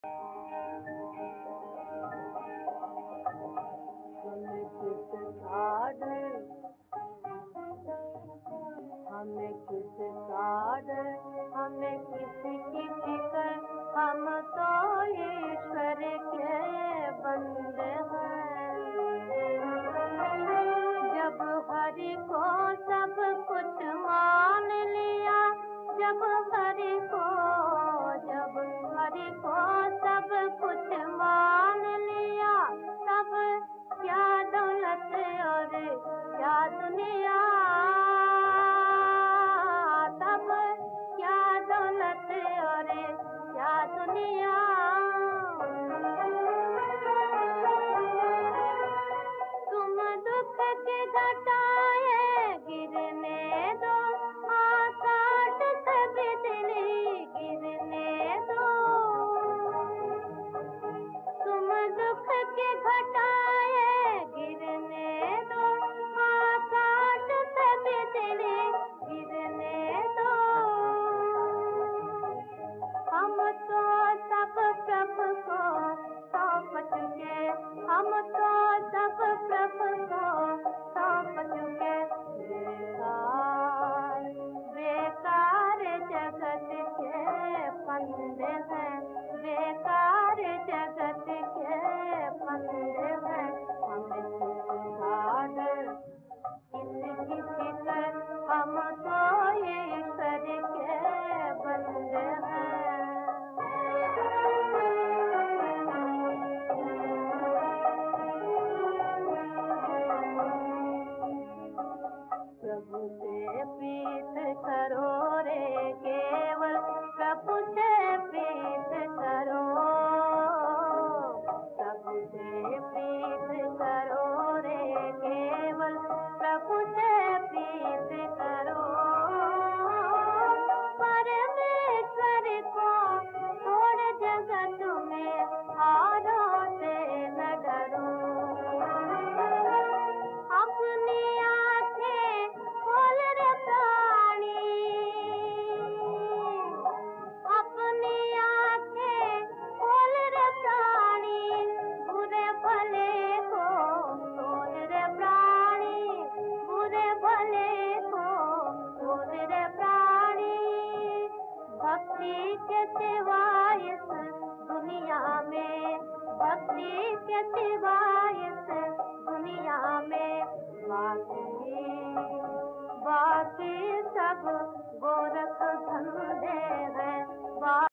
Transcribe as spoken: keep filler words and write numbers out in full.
हमें किस साडर हमें किस साडर हमें किसी की फिक्र, हम तो ईश्वर के बंदे हैं। जब हरि को सब कुछ मान लिया, जब हरि को जब हरि को सब कुछ मान लिया, तब क्या दौलत और क्या दुनिया, तब क्या दौलत और क्या दुनिया। तुम दुख की घटाएं गिरने दो, आकाश से बिजली गिरने दो। तुम दुख की घटाएं गिरने दो, आकाश से बिजली गिरने दो। हम तो सब प्रभु को सौंप चुके, हम तो सब प्रभु को सौंप चुके। बेकार बेकार जगत के फंदे हैं, बेकार जगत के फंदे हैं। हमें किस साडर किसकी फिक्र, हम तो ईश्वर के बंदे हैं। प्रभु से प्रीत करो रे केवल, प्रभु से प्रीत करो, प्रभु से प्रीत करो रे केवल, प्रभु से प्रीत करो। परमेश्वर को छोड़ जगत में हारों से न डरो। अपनी आंखें खोल रे प्राणी, अपनी आंखें खोल रे प्राणी, बुरे भले को तोल रे प्राणी, बुरे भले को तोल रे प्राणी। भक्ति के सिवा इस दुनिया में, भक्ति के सिवा इस दुनिया में बाकी बाकी सब गोरख धंधे हैं।